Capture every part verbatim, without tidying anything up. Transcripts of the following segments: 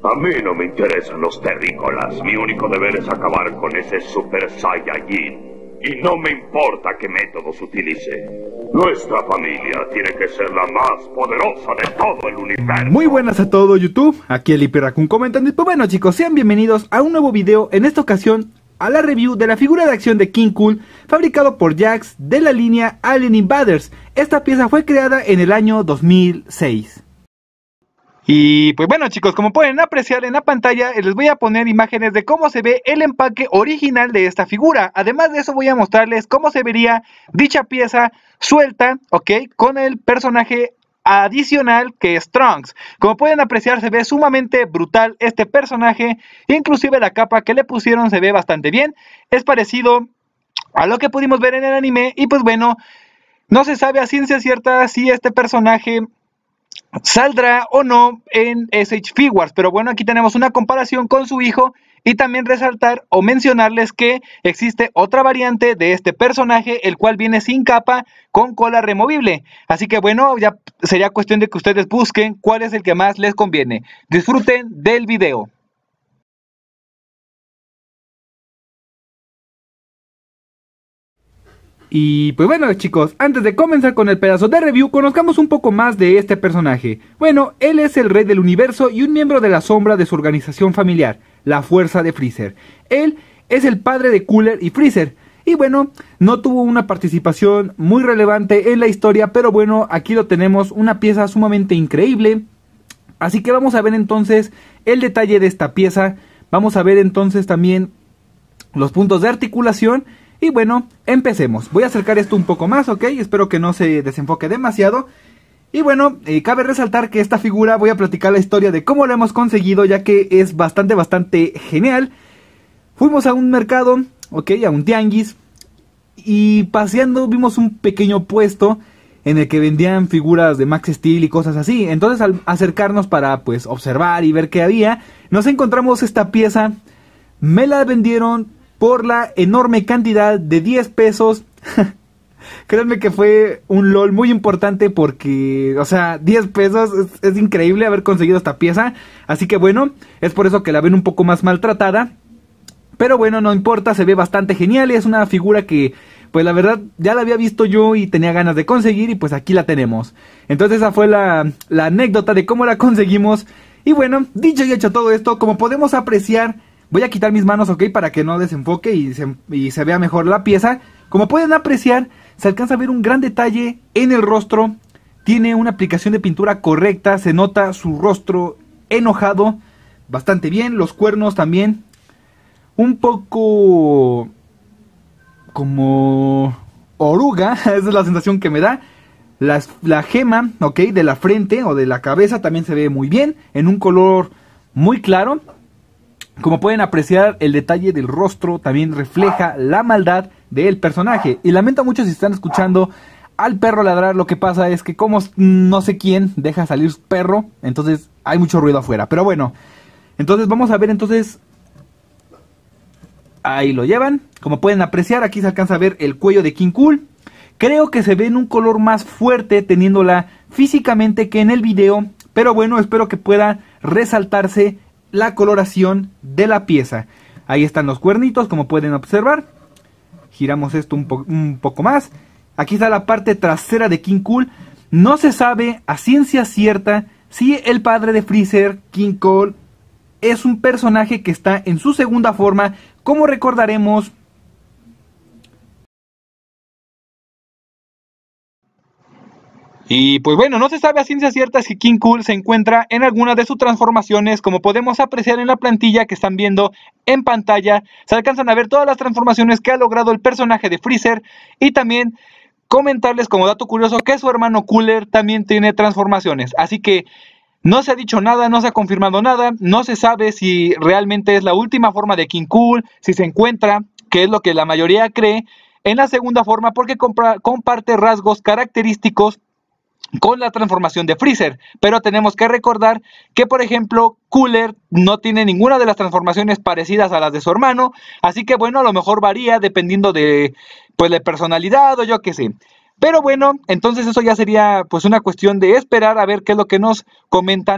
A mí no me interesan los terrícolas. Mi único deber es acabar con ese Super Saiyajin. Y no me importa qué métodos utilice. Nuestra familia tiene que ser la más poderosa de todo el universo. Muy buenas a todo YouTube, aquí el Hiperraccoon comentando. Y pues bueno chicos, sean bienvenidos a un nuevo video. En esta ocasión a la review de la figura de acción de King Cool, fabricado por Jakks de la línea Alien Invaders. Esta pieza fue creada en el año dos mil seis. Y pues bueno chicos, como pueden apreciar en la pantalla, les voy a poner imágenes de cómo se ve el empaque original de esta figura. Además de eso voy a mostrarles cómo se vería dicha pieza suelta, ok, con el personaje adicional que es Trunks. Como pueden apreciar, se ve sumamente brutal este personaje, inclusive la capa que le pusieron se ve bastante bien. Es parecido a lo que pudimos ver en el anime y pues bueno, no se sabe a ciencia cierta si este personaje saldrá o no en S H Figuarts, pero bueno, aquí tenemos una comparación con su hijo y también resaltar o mencionarles que existe otra variante de este personaje, el cual viene sin capa con cola removible. Así que bueno, ya sería cuestión de que ustedes busquen cuál es el que más les conviene. Disfruten del video. Y pues bueno chicos, antes de comenzar con el pedazo de review, conozcamos un poco más de este personaje. Bueno, él es el rey del universo y un miembro de la sombra de su organización familiar, la Fuerza de Freezer. Él es el padre de Cooler y Freezer. Y bueno, no tuvo una participación muy relevante en la historia, pero bueno, aquí lo tenemos, una pieza sumamente increíble. Así que vamos a ver entonces el detalle de esta pieza. Vamos a ver entonces también los puntos de articulación. Y bueno, empecemos. Voy a acercar esto un poco más, ok. Espero que no se desenfoque demasiado. Y bueno, eh, cabe resaltar que esta figura voy a platicar la historia de cómo la hemos conseguido, ya que es bastante, bastante genial. Fuimos a un mercado, ok, a un tianguis. Y paseando vimos un pequeño puesto en el que vendían figuras de Max Steel y cosas así. Entonces al acercarnos para pues observar y ver qué había, nos encontramos esta pieza. Me la vendieron por la enorme cantidad de diez pesos. Créanme que fue un LOL muy importante porque, o sea, diez pesos es, es increíble haber conseguido esta pieza. Así que bueno, es por eso que la ven un poco más maltratada. Pero bueno, no importa, se ve bastante genial y es una figura que, pues la verdad, ya la había visto yo y tenía ganas de conseguir y pues aquí la tenemos. Entonces esa fue la, la anécdota de cómo la conseguimos. Y bueno, dicho y hecho todo esto, como podemos apreciar, voy a quitar mis manos, ok, para que no desenfoque y se, y se vea mejor la pieza. Como pueden apreciar, se alcanza a ver un gran detalle en el rostro. Tiene una aplicación de pintura correcta, se nota su rostro enojado bastante bien. Los cuernos también, un poco como oruga, esa es la sensación que me da. Las, la gema, ok, de la frente o de la cabeza también se ve muy bien, en un color muy claro. Como pueden apreciar, el detalle del rostro también refleja la maldad del personaje. Y lamento mucho si están escuchando al perro ladrar. Lo que pasa es que como no sé quién deja salir su perro, entonces hay mucho ruido afuera. Pero bueno, entonces vamos a ver entonces. Ahí lo llevan. Como pueden apreciar, aquí se alcanza a ver el cuello de King Cool. Creo que se ve en un color más fuerte teniéndola físicamente que en el video. Pero bueno, espero que pueda resaltarse la coloración de la pieza. Ahí están los cuernitos, como pueden observar. Giramos esto un, po un poco más. Aquí está la parte trasera de King Cool. No se sabe a ciencia cierta si el padre de Freezer, King Cool, es un personaje que está en su segunda forma, como recordaremos. Y pues bueno, no se sabe a ciencia cierta si King Cool se encuentra en alguna de sus transformaciones. Como podemos apreciar en la plantilla que están viendo en pantalla, se alcanzan a ver todas las transformaciones que ha logrado el personaje de Freezer. Y también comentarles como dato curioso que su hermano Cooler también tiene transformaciones. Así que no se ha dicho nada, no se ha confirmado nada, no se sabe si realmente es la última forma de King Cool, si se encuentra, que es lo que la mayoría cree, en la segunda forma porque comparte rasgos característicos con la transformación de Freezer. Pero tenemos que recordar que, por ejemplo, Cooler no tiene ninguna de las transformaciones parecidas a las de su hermano. Así que bueno, a lo mejor varía dependiendo de, pues, de personalidad o yo qué sé. Pero bueno, entonces eso ya sería pues una cuestión de esperar a ver qué es lo que nos comentan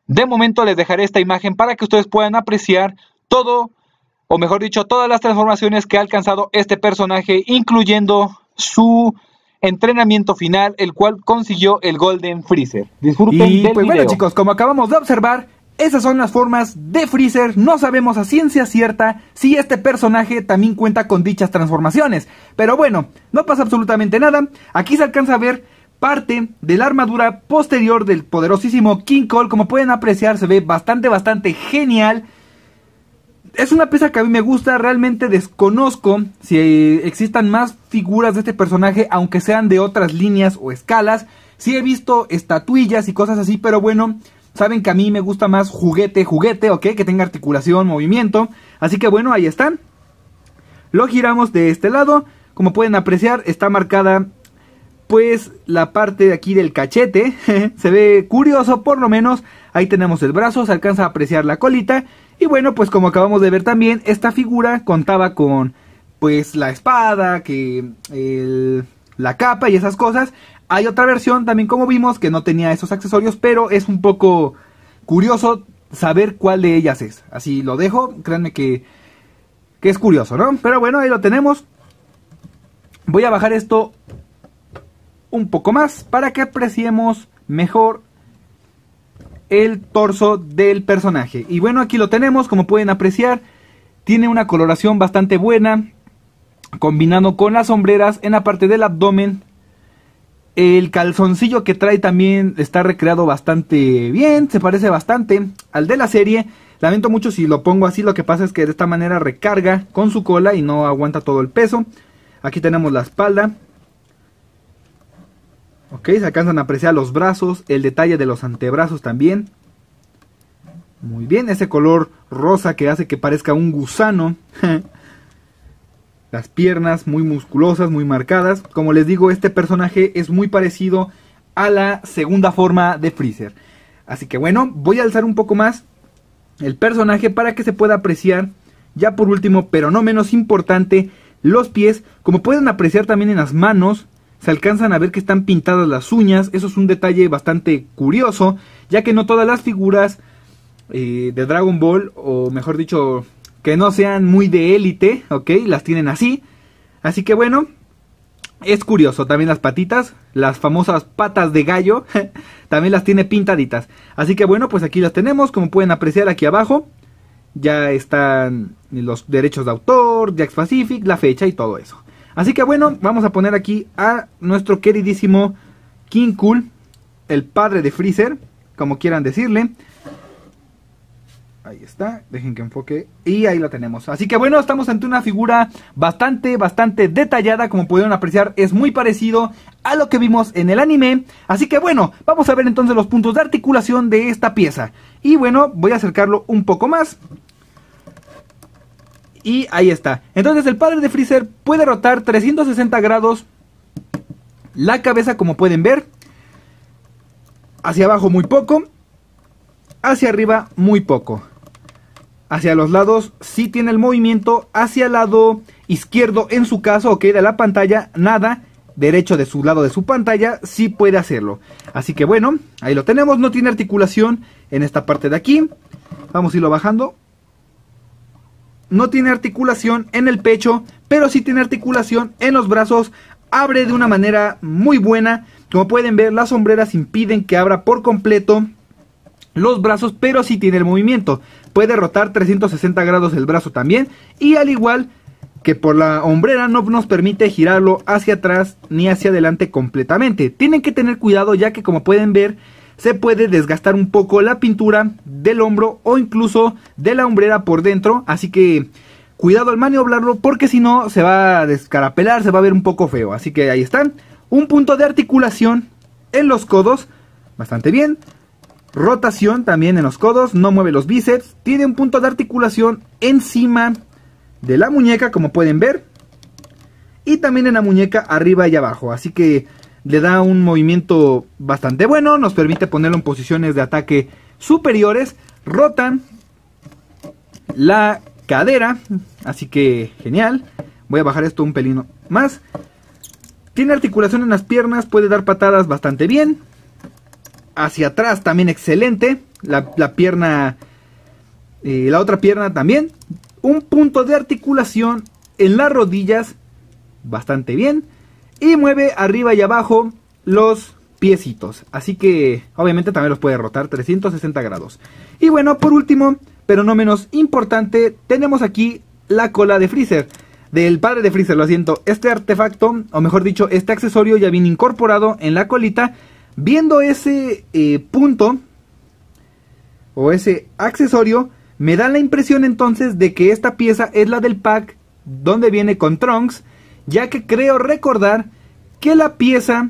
De momento les dejaré esta imagen para que ustedes puedan apreciar todo, o mejor dicho, todas las transformaciones que ha alcanzado este personaje, incluyendo su entrenamiento final, el cual consiguió el Golden Freezer. Disfruten y del pues video. Bueno chicos, como acabamos de observar, esas son las formas de Freezer. No sabemos a ciencia cierta si este personaje también cuenta con dichas transformaciones, pero bueno, no pasa absolutamente nada. Aquí se alcanza a ver parte de la armadura posterior del poderosísimo King Cole. Como pueden apreciar, se ve bastante, bastante genial. Es una pieza que a mí me gusta. Realmente desconozco si existan más figuras de este personaje, aunque sean de otras líneas o escalas. Sí he visto estatuillas y cosas así, pero bueno, saben que a mí me gusta más juguete, juguete, ok, que tenga articulación, movimiento. Así que bueno, ahí están. Lo giramos de este lado. Como pueden apreciar, está marcada pues la parte de aquí del cachete. Se ve curioso, por lo menos. Ahí tenemos el brazo, se alcanza a apreciar la colita. Y bueno, pues como acabamos de ver también, esta figura contaba con pues la espada, que el, la capa y esas cosas. Hay otra versión también, como vimos, que no tenía esos accesorios, pero es un poco curioso saber cuál de ellas es. Así lo dejo, créanme que, que es curioso, ¿no? Pero bueno, ahí lo tenemos. Voy a bajar esto un poco más para que apreciemos mejor el torso del personaje. Y bueno, aquí lo tenemos, como pueden apreciar, tiene una coloración bastante buena, combinando con las sombreras en la parte del abdomen. El calzoncillo que trae también está recreado bastante bien, se parece bastante al de la serie. Lamento mucho si lo pongo así, lo que pasa es que de esta manera recarga con su cola y no aguanta todo el peso. Aquí tenemos la espalda. Ok, se alcanzan a apreciar los brazos, el detalle de los antebrazos también. Muy bien, ese color rosa que hace que parezca un gusano. Las piernas muy musculosas, muy marcadas. Como les digo, este personaje es muy parecido a la segunda forma de Freezer. Así que bueno, voy a alzar un poco más el personaje para que se pueda apreciar. Ya por último, pero no menos importante, los pies. Como pueden apreciar también en las manos, se alcanzan a ver que están pintadas las uñas. Eso es un detalle bastante curioso, ya que no todas las figuras eh, de Dragon Ball, o mejor dicho, que no sean muy de élite, ok, las tienen así. Así que bueno, es curioso. También las patitas, las famosas patas de gallo, también las tiene pintaditas. Así que bueno, pues aquí las tenemos. Como pueden apreciar aquí abajo, ya están los derechos de autor, Jakks Pacific, la fecha y todo eso. Así que bueno, vamos a poner aquí a nuestro queridísimo King Cole, el padre de Freezer, como quieran decirle. Ahí está, dejen que enfoque. Y ahí lo tenemos. Así que bueno, estamos ante una figura bastante, bastante detallada. Como pudieron apreciar, es muy parecido a lo que vimos en el anime. Así que bueno, vamos a ver entonces los puntos de articulación de esta pieza. Y bueno, voy a acercarlo un poco más. Y ahí está. Entonces el padre de Freezer puede rotar trescientos sesenta grados la cabeza, como pueden ver. Hacia abajo muy poco. Hacia arriba muy poco. Hacia los lados sí tiene el movimiento. Hacia el lado izquierdo, en su caso, ok, de la pantalla, nada. Derecho de su lado de su pantalla sí puede hacerlo. Así que bueno, ahí lo tenemos. No tiene articulación en esta parte de aquí. Vamos a irlo bajando. No tiene articulación en el pecho, pero sí tiene articulación en los brazos. Abre de una manera muy buena. Como pueden ver, las sombreras impiden que abra por completo los brazos, pero sí tiene el movimiento. Puede rotar trescientos sesenta grados el brazo también. Y al igual que por la hombrera, no nos permite girarlo hacia atrás ni hacia adelante completamente. Tienen que tener cuidado, ya que como pueden ver, se puede desgastar un poco la pintura del hombro o incluso de la hombrera por dentro. Así que cuidado al maniobrarlo, porque si no se va a descarapelar, se va a ver un poco feo. Así que ahí están. Un punto de articulación en los codos, bastante bien. Rotación también en los codos, no mueve los bíceps. Tiene un punto de articulación encima de la muñeca, como pueden ver. Y también en la muñeca arriba y abajo. Así que le da un movimiento bastante bueno. Nos permite ponerlo en posiciones de ataque superiores. Rotan la cadera. Así que genial. Voy a bajar esto un pelín más. Tiene articulación en las piernas. Puede dar patadas bastante bien. Hacia atrás también excelente. la, la pierna, eh, la otra pierna también. Un punto de articulación en las rodillas, bastante bien. Y mueve arriba y abajo los piecitos. Así que obviamente también los puede rotar trescientos sesenta grados. Y bueno, por último, pero no menos importante, tenemos aquí la cola de Freezer. Del padre de Freezer, lo siento. Este artefacto, o mejor dicho, este accesorio ya viene incorporado en la colita. Viendo ese eh, punto, o ese accesorio, me da la impresión entonces de que esta pieza es la del pack donde viene con Trunks, ya que creo recordar que la pieza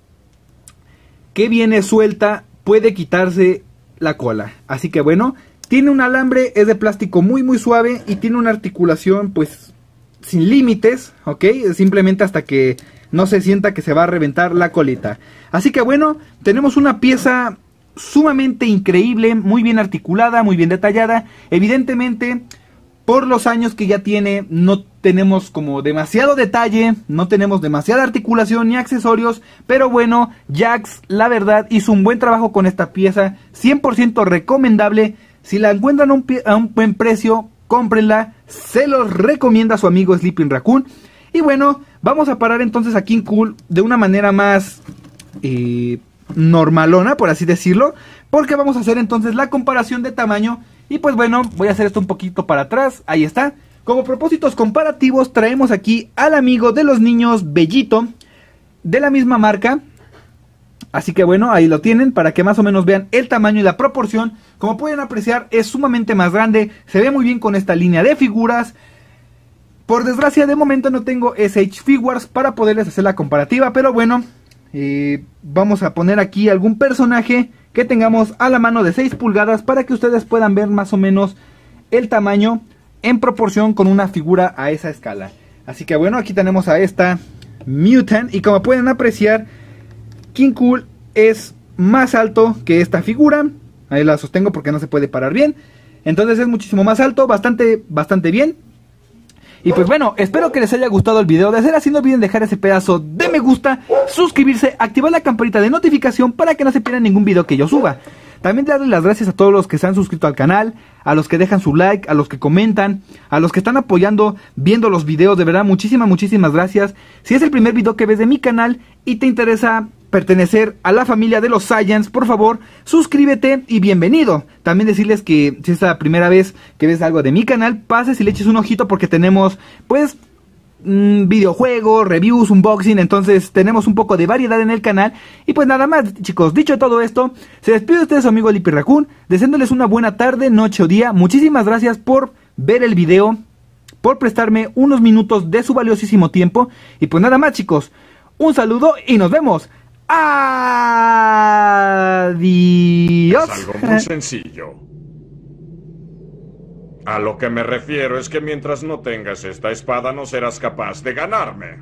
que viene suelta puede quitarse la cola. Así que bueno, tiene un alambre, es de plástico muy muy suave y tiene una articulación pues sin límites, ¿ok? Simplemente hasta que no se sienta que se va a reventar la colita. Así que bueno, tenemos una pieza sumamente increíble, muy bien articulada, muy bien detallada. Evidentemente, por los años que ya tiene, no tenemos como demasiado detalle, no tenemos demasiada articulación ni accesorios, pero bueno, Jakks, la verdad, hizo un buen trabajo con esta pieza, cien por ciento recomendable. Si la encuentran a un, a un buen precio, cómprenla, se los recomienda su amigo Sleeping Raccoon. Y bueno, vamos a parar entonces a King Kool de una manera más eh, normalona, por así decirlo, porque vamos a hacer entonces la comparación de tamaño. Y pues bueno, voy a hacer esto un poquito para atrás, ahí está. Como propósitos comparativos traemos aquí al amigo de los niños Bellito, de la misma marca. Así que bueno, ahí lo tienen para que más o menos vean el tamaño y la proporción. Como pueden apreciar, es sumamente más grande, se ve muy bien con esta línea de figuras. Por desgracia, de momento no tengo S H Figures para poderles hacer la comparativa, pero bueno, eh, vamos a poner aquí algún personaje que tengamos a la mano de seis pulgadas para que ustedes puedan ver más o menos el tamaño en proporción con una figura a esa escala. Así que bueno, aquí tenemos a esta Mutant y como pueden apreciar, King Kool es más alto que esta figura. Ahí la sostengo porque no se puede parar bien. Entonces es muchísimo más alto, bastante, bastante bien. Y pues bueno, espero que les haya gustado el video. De ser así, no olviden dejar ese pedazo de me gusta, suscribirse, activar la campanita de notificación para que no se pierdan ningún video que yo suba. También darles las gracias a todos los que se han suscrito al canal, a los que dejan su like, a los que comentan, a los que están apoyando viendo los videos. De verdad, muchísimas, muchísimas gracias. Si es el primer video que ves de mi canal y te interesa pertenecer a la familia de los Saiyans, por favor, suscríbete y bienvenido. También decirles que si es la primera vez que ves algo de mi canal, pases y le eches un ojito porque tenemos, pues, mmm, videojuegos, reviews, unboxing, entonces tenemos un poco de variedad en el canal. Y pues nada más, chicos, dicho todo esto, se despide de ustedes su amigo Sleeping Raccoon, deseándoles una buena tarde, noche o día. Muchísimas gracias por ver el video, por prestarme unos minutos de su valiosísimo tiempo. Y pues nada más, chicos, un saludo y nos vemos. Adiós. Es algo muy sencillo. A lo que me refiero es que mientras no tengas esta espada no serás capaz de ganarme.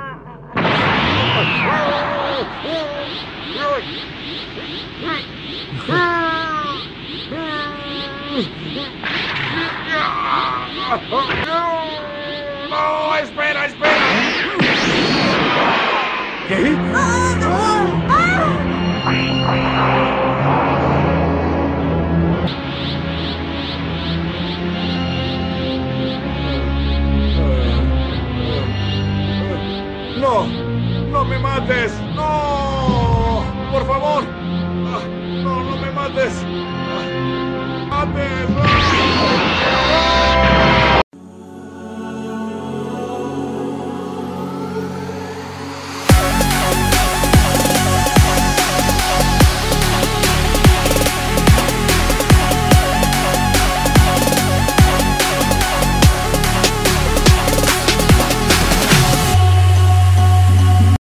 ¡No! ¡Espera, espera! ¿Qué? ¡No! ¡No me mates! ¡No! ¡Por favor! ¡No, no me mates! ¡Mates! ¡No!